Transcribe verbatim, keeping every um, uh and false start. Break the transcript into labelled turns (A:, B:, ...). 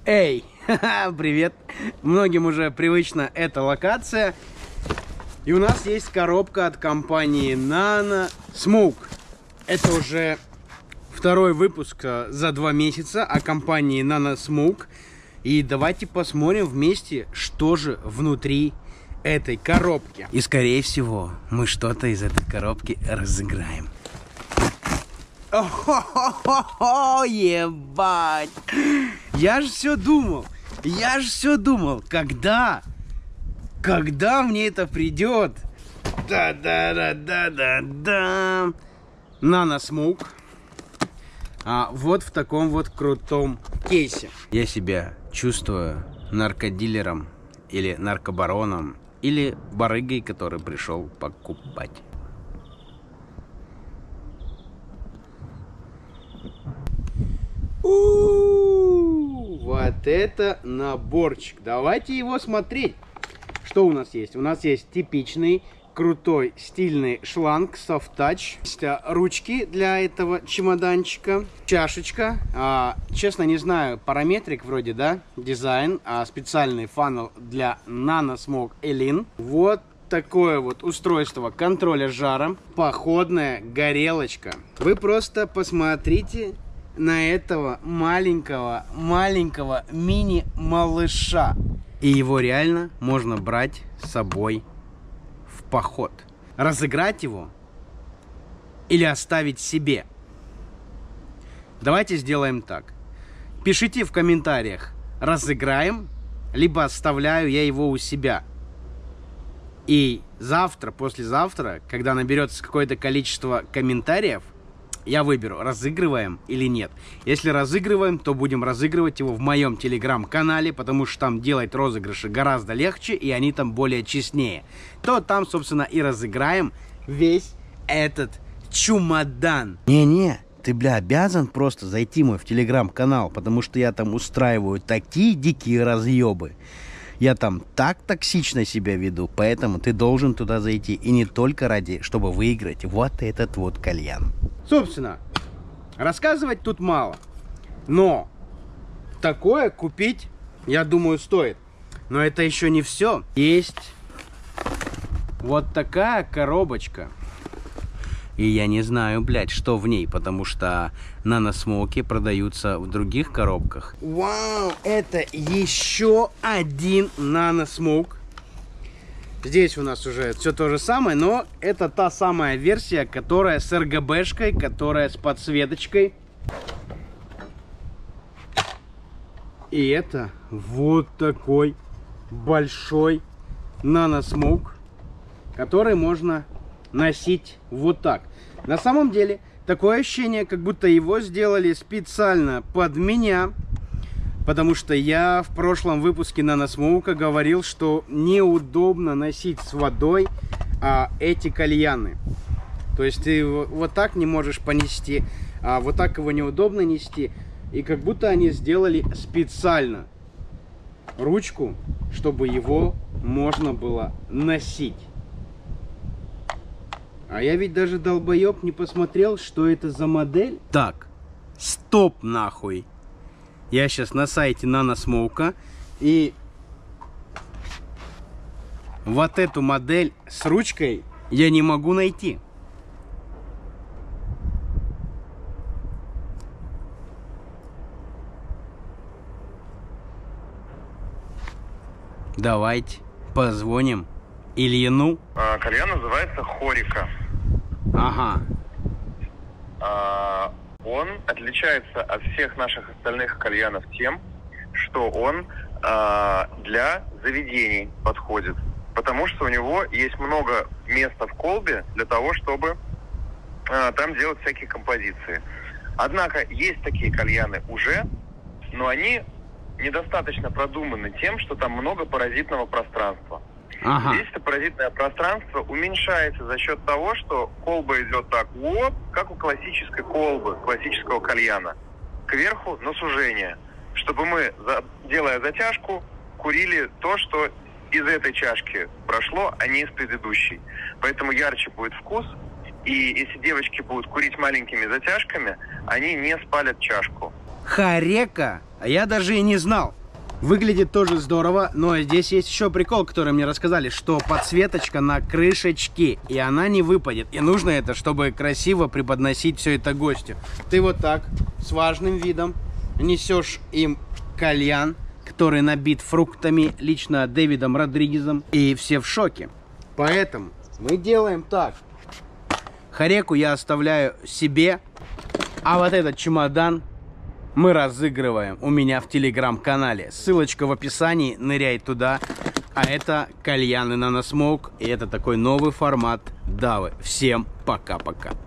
A: Эй, привет! Многим уже привычна эта локация. И у нас есть коробка от компании Nano Smoke. Это уже второй выпуск за два месяца о компании Nano Smoke. И давайте посмотрим вместе, что же внутри этой коробки. И скорее всего, мы что-то из этой коробки разыграем. О-хо-хо-хо, ебать! Я же все думал, я же все думал, когда, когда мне это придет. Да-да-да-да-да-да. Nano Smoke. А вот в таком вот крутом кейсе. Я себя чувствую наркодилером или наркобароном или барыгой, который пришел покупать. У-у-у, вот это наборчик. Давайте его смотреть. Что у нас есть? У нас есть типичный, крутой, стильный шланг Soft Touch. Есть ручки для этого чемоданчика. Чашечка. А, честно, не знаю, параметрик вроде, да? Дизайн. А, специальный фанел для Nano Smoke Elin. Вот такое вот устройство контроля жара. Походная горелочка. Вы просто посмотрите на этого маленького, маленького мини-малыша. И его реально можно брать с собой в поход. Разыграть его или оставить себе. Давайте сделаем так. Пишите в комментариях, разыграем, либо оставляю я его у себя. И завтра, послезавтра, когда наберется какое-то количество комментариев, я выберу, разыгрываем или нет. Если разыгрываем, то будем разыгрывать его в моем телеграм-канале, потому что там делать розыгрыши гораздо легче, и они там более честнее. То там, собственно, и разыграем весь этот чемодан. Не-не, ты, бля, обязан просто зайти мой в телеграм-канал, потому что я там устраиваю такие дикие разъебы. Я там так токсично себя веду, поэтому ты должен туда зайти. И не только ради, чтобы выиграть вот этот вот кальян. Собственно, рассказывать тут мало. Но такое купить, я думаю, стоит. Но это еще не все. Есть вот такая коробочка. И я не знаю, блядь, что в ней, потому что Nano Smoke продаются в других коробках. Вау, это еще один Nano Smoke. Здесь у нас уже все то же самое, но это та самая версия, которая с эр гэ бэ-шкой, которая с подсветочкой. И это вот такой большой Nano Smoke, который можно носить вот так. На самом деле, такое ощущение, как будто его сделали специально под меня, потому что я в прошлом выпуске Nano Smoke говорил, что неудобно носить с водой а, эти кальяны. То есть ты его вот так не можешь понести, а вот так его неудобно нести. И как будто они сделали специально ручку, чтобы его можно было носить. А я ведь даже, долбоеб, не посмотрел, что это за модель. Так, стоп нахуй. Я сейчас на сайте Nano Smoke, и вот эту модель с ручкой я не могу найти. Давайте позвоним Ильину.
B: А, кальян называется Хорика.
A: Ага.
B: А, он отличается от всех наших остальных кальянов тем, что он а, для заведений подходит. Потому что у него есть много места в колбе для того, чтобы а, там делать всякие композиции. Однако есть такие кальяны уже, но они недостаточно продуманы тем, что там много паразитного пространства.
A: Ага.
B: Здесь это паразитное пространство уменьшается за счет того, что колба идет так вот, как у классической колбы, классического кальяна. Кверху на сужение. Чтобы мы, делая затяжку, курили то, что из этой чашки прошло, а не из предыдущей. Поэтому ярче будет вкус. И если девочки будут курить маленькими затяжками, они не спалят чашку.
A: Харека, а я даже и не знал. Выглядит тоже здорово, но здесь есть еще прикол, который мне рассказали, что подсветочка на крышечке, и она не выпадет. И нужно это, чтобы красиво преподносить все это гостю. Ты вот так, с важным видом, несешь им кальян, который набит фруктами, лично Дэвидом Родригезом, и все в шоке. Поэтому мы делаем так. Хареку я оставляю себе, а вот этот чемодан мы разыгрываем у меня в телеграм-канале. Ссылочка в описании, ныряй туда. А это кальяны Nano Smoke, и это такой новый формат Давы. Всем пока-пока.